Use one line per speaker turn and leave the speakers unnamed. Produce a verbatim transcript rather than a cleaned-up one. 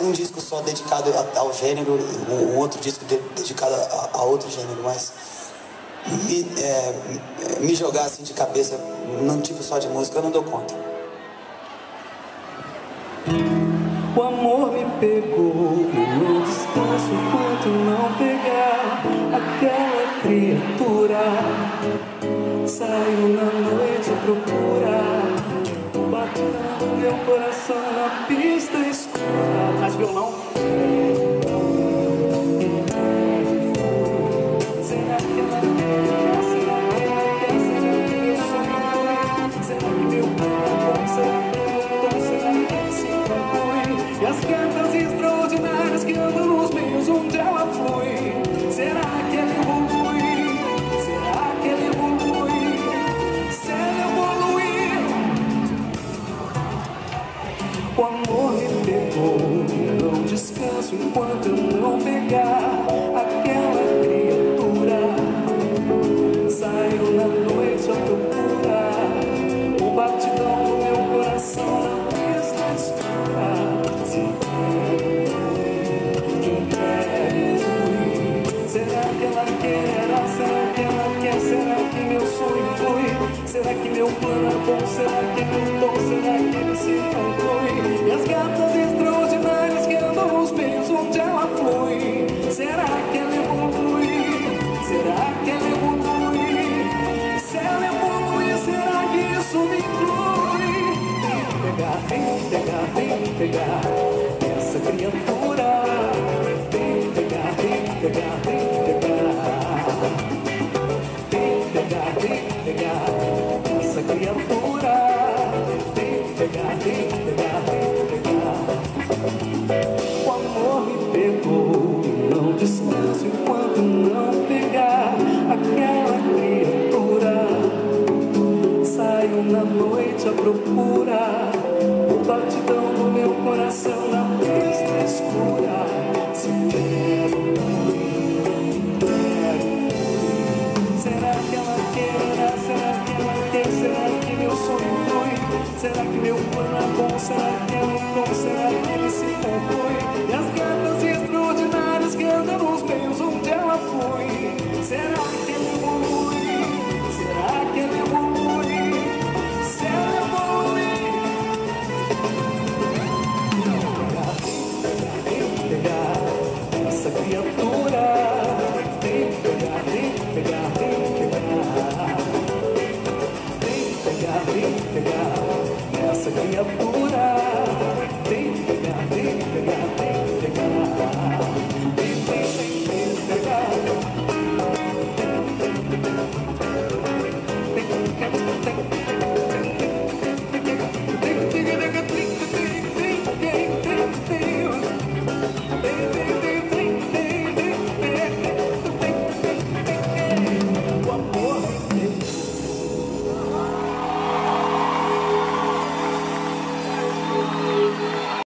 um disco só dedicado ao gênero, um outro disco de, dedicado a, a outro gênero, mas me, é, me jogar assim de cabeça num tipo só de música eu não dou conta.
O amor me pegou, eu não descanso enquanto não pegar aquela criatura. Saiu na noite à procura, batendo meu coração na pista escura. Mais violão. Será que ela quer? Será que ela quer? Será que meu sonho foi? Será que meu amor? Será que meu tom? Será que se conclui? E as cartas extraordinárias que andam nos meios onde ela flui. Será que ela evolui? Será que ela evolui? Se ela evoluir, o amor me pegou. Eu não descanso enquanto eu não pegar aquela criatura. Saiu na noite à procura, o batidão do meu coração na pista escura. Será que ela quer? Será que ela quer? Será que meu sonho flui? Será que meu plano é bom? Será que meu tom? Será que ele se conclui? E as gatas